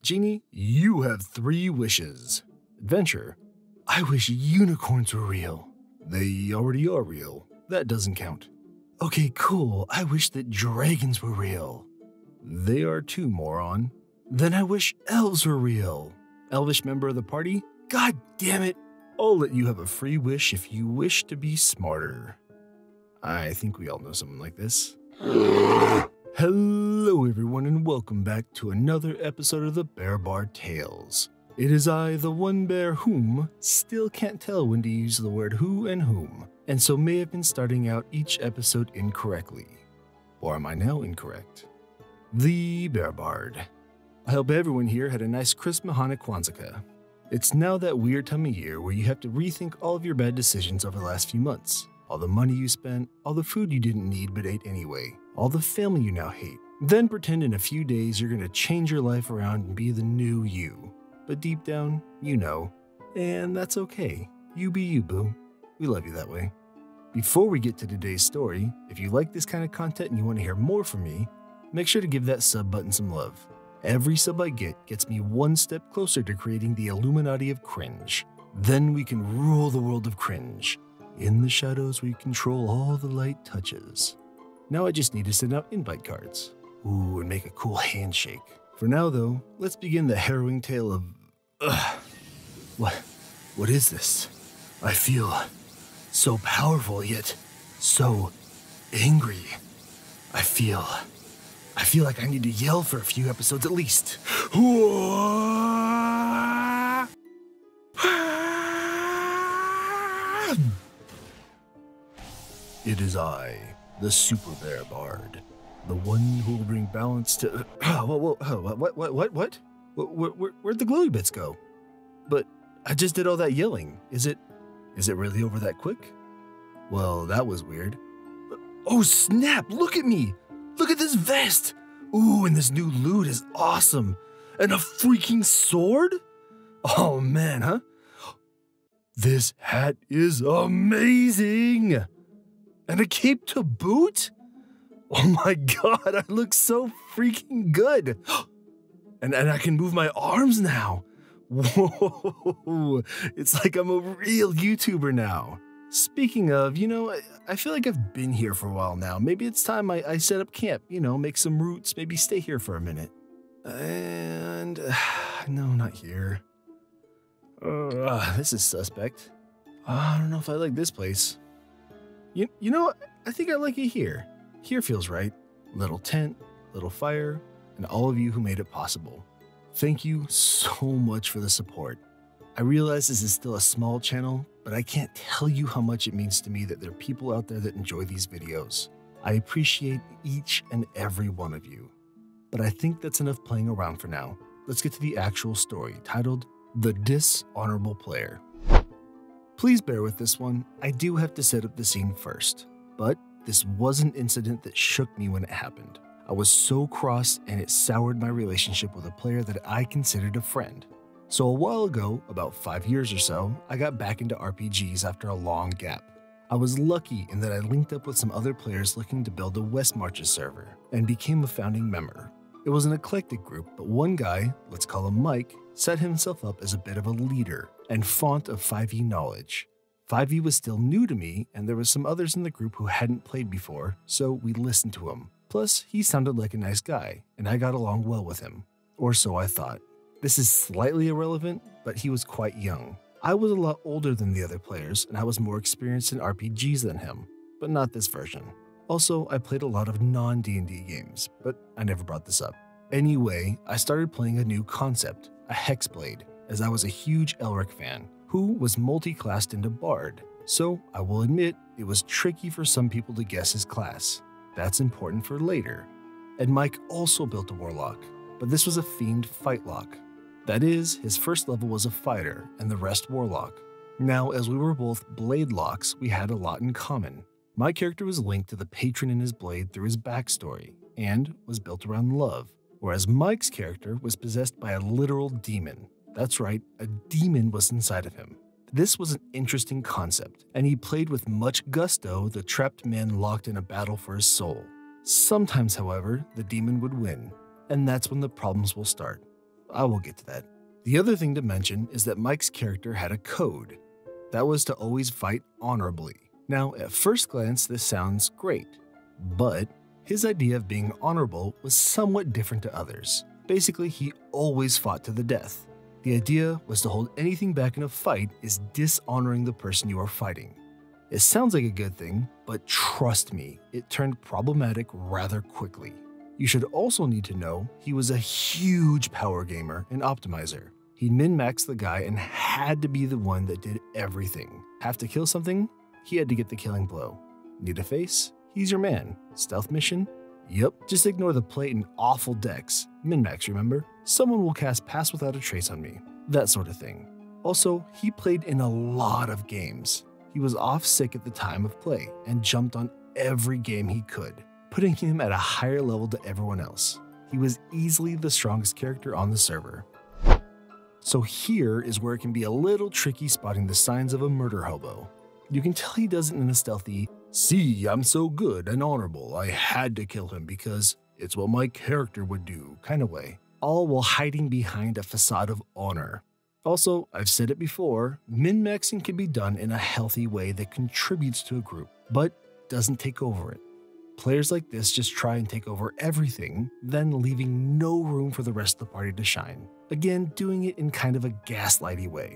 Genie, you have 3 wishes. Adventure, I wish unicorns were real. They already are real. That doesn't count. Okay, cool. I wish that dragons were real. They are too, moron. Then I wish elves were real. Elvish member of the party? God damn it. I'll let you have a free wish if you wish to be smarter. I think we all know someone like this. Hello everyone and welcome back to another episode of the Bear Bar Tales. It is I, the one bear whom still can't tell when to use the word who and whom, and so may have been starting out each episode incorrectly. Or am I now incorrect? The Bear Bard. I hope everyone here had a nice crisp Mahana Kwanzaa. It's now that weird time of year where you have to rethink all of your bad decisions over the last few months. All the money you spent, all the food you didn't need but ate anyway, all the family you now hate. Then pretend in a few days you're going to change your life around and be the new you. But deep down, you know. And that's okay. You be you, boo. We love you that way. Before we get to today's story, if you like this kind of content and you want to hear more from me, make sure to give that sub button some love. Every sub I get gets me one step closer to creating the Illuminati of Cringe. Then we can rule the world of cringe. In the shadows we control all the light touches. Now I just need to send out invite cards. Ooh, and make a cool handshake. For now though, let's begin the harrowing tale of... What is this? I feel so powerful yet so angry. I feel like I need to yell for a few episodes at least. It is I, the Super Bear Bard, the one who will bring balance to... What? Where'd the glowy bits go? But I just did all that yelling. Is it really over that quick? Well, that was weird. Oh snap, look at me! Look at this vest! Ooh, and this new loot is awesome! And a freaking sword? Oh man, huh? This hat is amazing! And a cape to boot? Oh my god, I look so freaking good! And I can move my arms now! Whoa! It's like I'm a real YouTuber now. Speaking of, I feel like I've been here for a while now. Maybe it's time I set up camp, make some roots, maybe stay here for a minute. And... no, not here. This is suspect. I don't know if I like this place. You know, I think I like it here. Here feels right. Little tent, little fire, and all of you who made it possible. Thank you so much for the support. I realize this is still a small channel, but I can't tell you how much it means to me that there are people out there that enjoy these videos. I appreciate each and every one of you. But I think that's enough playing around for now. Let's get to the actual story, titled The Dishonorable Player. Please bear with this one, I do have to set up the scene first. But this was an incident that shook me when it happened. I was so cross and it soured my relationship with a player that I considered a friend. So a while ago, about 5 years or so, I got back into RPGs after a long gap. I was lucky in that I linked up with some other players looking to build a West Marches server, and became a founding member. It was an eclectic group, but one guy, let's call him Mike, set himself up as a bit of a leader and font of 5e knowledge. 5e was still new to me, and there were some others in the group who hadn't played before, so we listened to him. Plus, he sounded like a nice guy, and I got along well with him. Or so I thought. This is slightly irrelevant, but he was quite young. I was a lot older than the other players, and I was more experienced in RPGs than him, but not this version. Also, I played a lot of non-D&D games, but I never brought this up. Anyway, I started playing a new concept, a Hexblade, as I was a huge Elric fan, who was multi-classed into Bard, so I will admit it was tricky for some people to guess his class. That's important for later. And Mike also built a Warlock, but this was a Fiend Fightlock. That is, his first level was a fighter, and the rest Warlock. Now, as we were both Blade Locks, we had a lot in common. My character was linked to the patron in his blade through his backstory, and was built around love, whereas Mike's character was possessed by a literal demon. That's right, a demon was inside of him. This was an interesting concept, and he played with much gusto the trapped man locked in a battle for his soul. Sometimes, however, the demon would win, and that's when the problems will start. I will get to that. The other thing to mention is that Mike's character had a code. That was to always fight honorably. Now, at first glance, this sounds great, but his idea of being honorable was somewhat different to others. Basically, he always fought to the death. The idea was to hold anything back in a fight is dishonoring the person you are fighting. It sounds like a good thing, but trust me, it turned problematic rather quickly. You should also need to know he was a huge power gamer and optimizer. He min-maxed the guy and had to be the one that did everything. Have to kill something? He had to get the killing blow. Need a face? He's your man. Stealth mission? Yup, just ignore the plate and awful decks. Min-max, remember? Someone will cast Pass Without a Trace on me. That sort of thing. Also, he played in a lot of games. He was off sick at the time of play and jumped on every game he could, putting him at a higher level to everyone else. He was easily the strongest character on the server. So here is where it can be a little tricky spotting the signs of a murder hobo. You can tell he does it in a stealthy, "See, I'm so good and honorable, I had to kill him because it's what my character would do" kind of way, all while hiding behind a facade of honor. Also, I've said it before, min-maxing can be done in a healthy way that contributes to a group, but doesn't take over it. Players like this just try and take over everything, then leaving no room for the rest of the party to shine. Again, doing it in kind of a gaslighty way.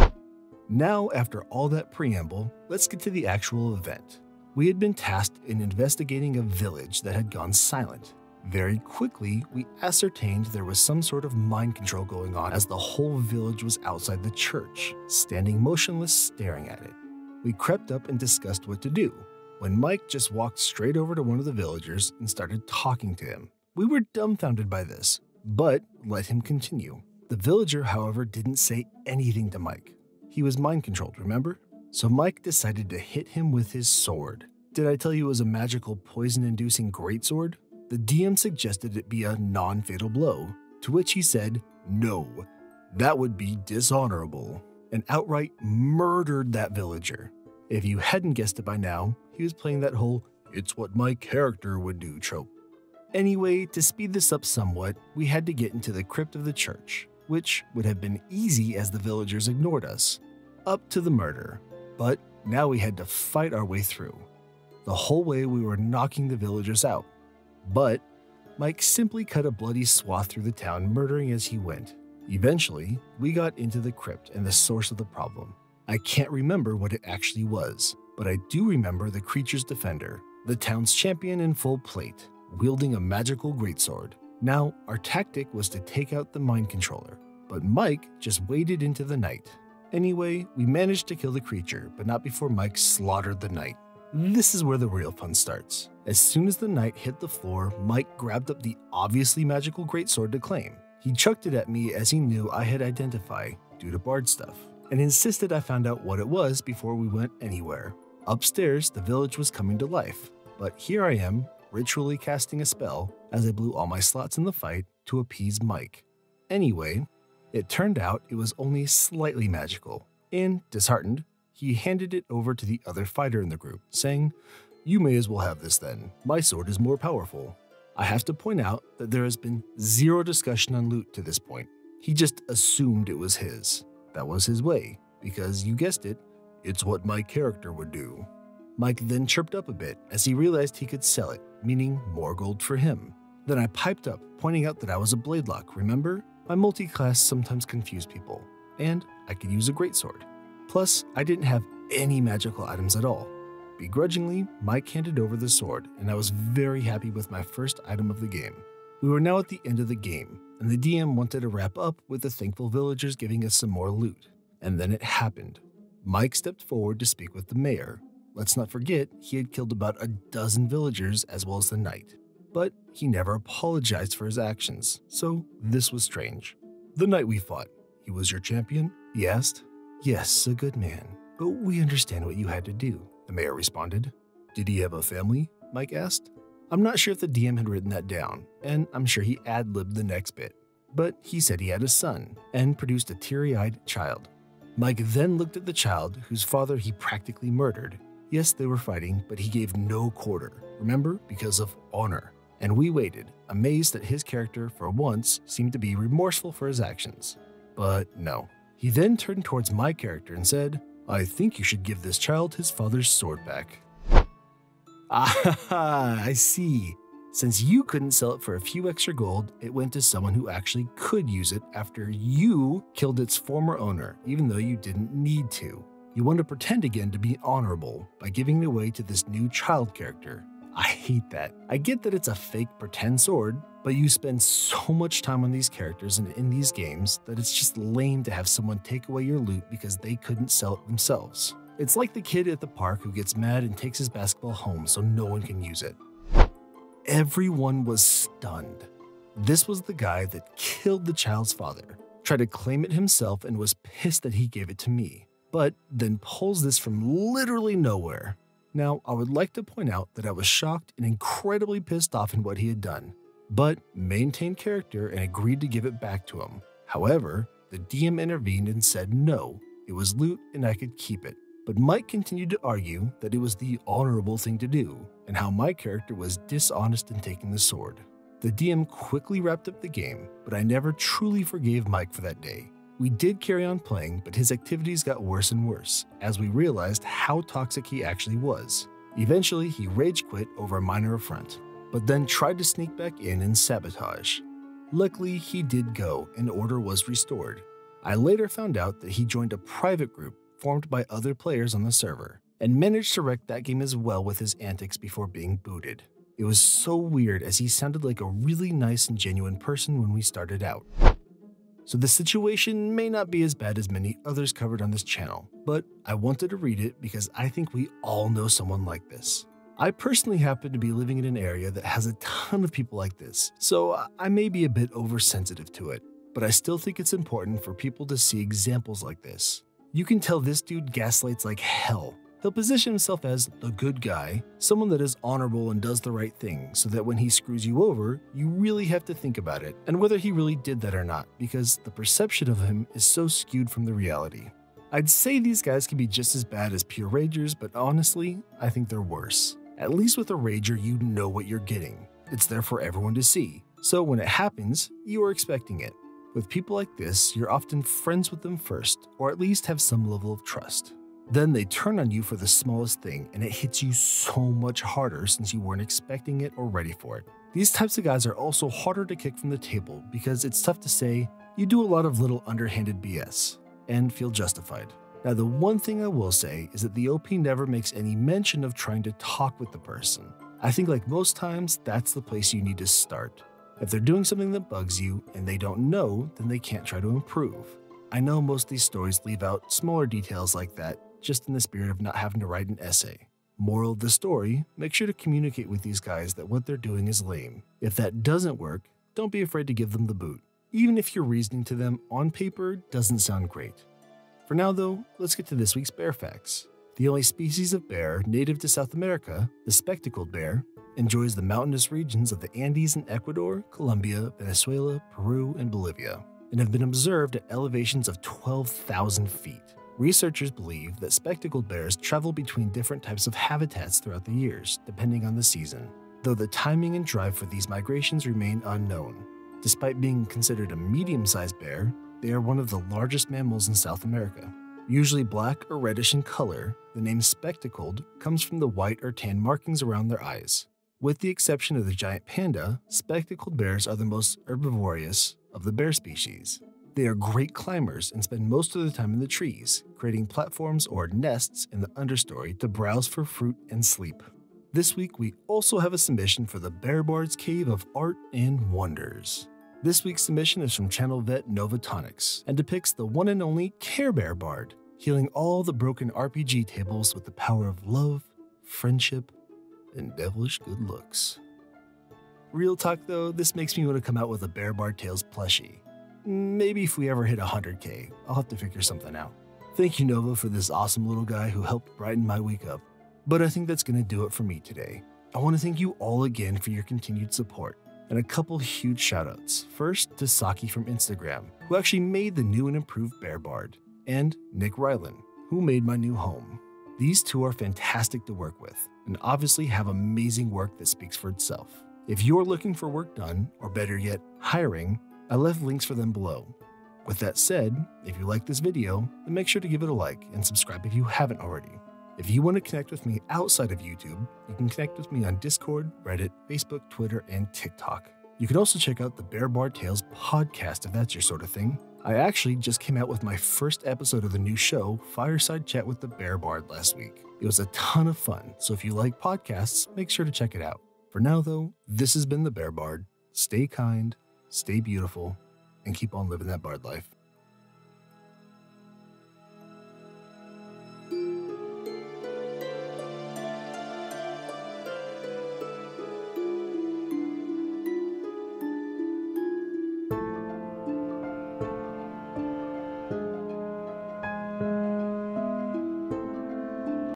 Now, after all that preamble, let's get to the actual event. We had been tasked in investigating a village that had gone silent. Very quickly, we ascertained there was some sort of mind control going on as the whole village was outside the church, standing motionless staring at it. We crept up and discussed what to do, when Mike just walked straight over to one of the villagers and started talking to him. We were dumbfounded by this, but let him continue. The villager, however, didn't say anything to Mike. He was mind controlled, remember? So Mike decided to hit him with his sword. Did I tell you it was a magical poison-inducing greatsword? The DM suggested it be a non-fatal blow, to which he said, "No, that would be dishonorable," and outright murdered that villager. If you hadn't guessed it by now, he was playing that whole "it's what my character would do" trope. Anyway, to speed this up somewhat, we had to get into the crypt of the church, which would have been easy as the villagers ignored us, up to the murder. But now we had to fight our way through. The whole way we were knocking the villagers out. But Mike simply cut a bloody swath through the town, murdering as he went. Eventually, we got into the crypt and the source of the problem. I can't remember what it actually was, but I do remember the creature's defender, the town's champion in full plate, wielding a magical greatsword. Now, our tactic was to take out the mind controller, but Mike just waded into the night. Anyway, we managed to kill the creature, but not before Mike slaughtered the knight. This is where the real fun starts. As soon as the knight hit the floor, Mike grabbed up the obviously magical greatsword to claim. He chucked it at me as he knew I had identified due to bard stuff, and insisted I found out what it was before we went anywhere. Upstairs, the village was coming to life, but here I am, ritually casting a spell as I blew all my slots in the fight to appease Mike. Anyway, it turned out it was only slightly magical, and disheartened, he handed it over to the other fighter in the group, saying, "You may as well have this then, my sword is more powerful." I have to point out that there has been zero discussion on loot to this point. He just assumed it was his. That was his way, because you guessed it, it's what my character would do. Mike then chirped up a bit as he realized he could sell it, meaning more gold for him. Then I piped up, pointing out that I was a bladelock, remember? My multi-class sometimes confused people, and I could use a greatsword. Plus, I didn't have any magical items at all. Begrudgingly, Mike handed over the sword, and I was very happy with my first item of the game. We were now at the end of the game, and the DM wanted to wrap up with the thankful villagers giving us some more loot. And then it happened. Mike stepped forward to speak with the mayor. Let's not forget, he had killed about a dozen villagers as well as the knight. But he never apologized for his actions, so this was strange. "The night we fought, he was your champion?" he asked. "Yes, a good man, but we understand what you had to do," the mayor responded. "Did he have a family?" Mike asked. I'm not sure if the DM had written that down, and I'm sure he ad-libbed the next bit, but he said he had a son and produced a teary-eyed child. Mike then looked at the child whose father he practically murdered. Yes, they were fighting, but he gave no quarter, remember, because of honor. and we waited, amazed that his character, for once, seemed to be remorseful for his actions. But no. He then turned towards my character and said, "I think you should give this child his father's sword back." Ah, I see. Since you couldn't sell it for a few extra gold, it went to someone who actually could use it after you killed its former owner, even though you didn't need to. You want to pretend again to be honorable by giving it away to this new child character. I hate that. I get that it's a fake pretend sword, but you spend so much time on these characters and in these games that it's just lame to have someone take away your loot because they couldn't sell it themselves. It's like the kid at the park who gets mad and takes his basketball home so no one can use it. Everyone was stunned. This was the guy that killed the child's father, tried to claim it himself and was pissed that he gave it to me, but then pulls this from literally nowhere. Now, I would like to point out that I was shocked and incredibly pissed off in what he had done, but maintained character and agreed to give it back to him. However, the DM intervened and said no, it was loot and I could keep it. But Mike continued to argue that it was the honorable thing to do, and how my character was dishonest in taking the sword. The DM quickly wrapped up the game, but I never truly forgave Mike for that day. We did carry on playing, but his activities got worse and worse, as we realized how toxic he actually was. Eventually, he rage quit over a minor affront, but then tried to sneak back in and sabotage. Luckily, he did go, and order was restored. I later found out that he joined a private group formed by other players on the server, and managed to wreck that game as well with his antics before being booted. It was so weird as he sounded like a really nice and genuine person when we started out. So the situation may not be as bad as many others covered on this channel, but I wanted to read it because I think we all know someone like this. I personally happen to be living in an area that has a ton of people like this, so I may be a bit oversensitive to it, but I still think it's important for people to see examples like this. You can tell this dude gaslights like hell. He'll position himself as the good guy, someone that is honorable and does the right thing, so that when he screws you over, you really have to think about it and whether he really did that or not, because the perception of him is so skewed from the reality. I'd say these guys can be just as bad as pure ragers, but honestly, I think they're worse. At least with a rager, you know what you're getting. It's there for everyone to see, so when it happens, you are expecting it. With people like this, you're often friends with them first, or at least have some level of trust. Then they turn on you for the smallest thing, and it hits you so much harder since you weren't expecting it or ready for it. These types of guys are also harder to kick from the table because it's tough to say, you do a lot of little underhanded BS, and feel justified. Now, the one thing I will say is that the OP never makes any mention of trying to talk with the person. I think like most times, that's the place you need to start. If they're doing something that bugs you and they don't know, then they can't try to improve. I know most of these stories leave out smaller details like that, just in the spirit of not having to write an essay. Moral of the story, make sure to communicate with these guys that what they're doing is lame. If that doesn't work, don't be afraid to give them the boot, even if your reasoning to them on paper doesn't sound great. For now though, let's get to this week's bear facts. The only species of bear native to South America, the spectacled bear, enjoys the mountainous regions of the Andes in Ecuador, Colombia, Venezuela, Peru, and Bolivia, and have been observed at elevations of 12,000 feet. Researchers believe that spectacled bears travel between different types of habitats throughout the years, depending on the season, though the timing and drive for these migrations remain unknown. Despite being considered a medium-sized bear, they are one of the largest mammals in South America. Usually black or reddish in color, the name spectacled comes from the white or tan markings around their eyes. With the exception of the giant panda, spectacled bears are the most herbivorous of the bear species. They are great climbers and spend most of the time in the trees, creating platforms or nests in the understory to browse for fruit and sleep. This week, we also have a submission for the Bear Bard's Cave of Art and Wonders. This week's submission is from channel vet Novatonics and depicts the one and only Care Bear Bard, healing all the broken RPG tables with the power of love, friendship, and devilish good looks. Real talk though, this makes me want to come out with a Bear Bard Tales plushie. Maybe if we ever hit 100k, I'll have to figure something out. Thank you Nova for this awesome little guy who helped brighten my week up. But I think that's going to do it for me today. I want to thank you all again for your continued support, and a couple huge shoutouts. First to Saki from Instagram, who actually made the new and improved Bear Bard, and Nick Ryland, who made my new home. These two are fantastic to work with, and obviously have amazing work that speaks for itself. If you're looking for work done, or better yet, hiring, I left links for them below. With that said, if you like this video, then make sure to give it a like and subscribe if you haven't already. If you want to connect with me outside of YouTube, you can connect with me on Discord, Reddit, Facebook, Twitter, and TikTok. You can also check out the Bear Bar Tales podcast if that's your sort of thing. I actually just came out with my first episode of the new show, Fireside Chat with the Bear Bard, last week. It was a ton of fun, so if you like podcasts, make sure to check it out. For now though, this has been the Bear Bard. Stay kind, stay beautiful, and keep on living that bard life.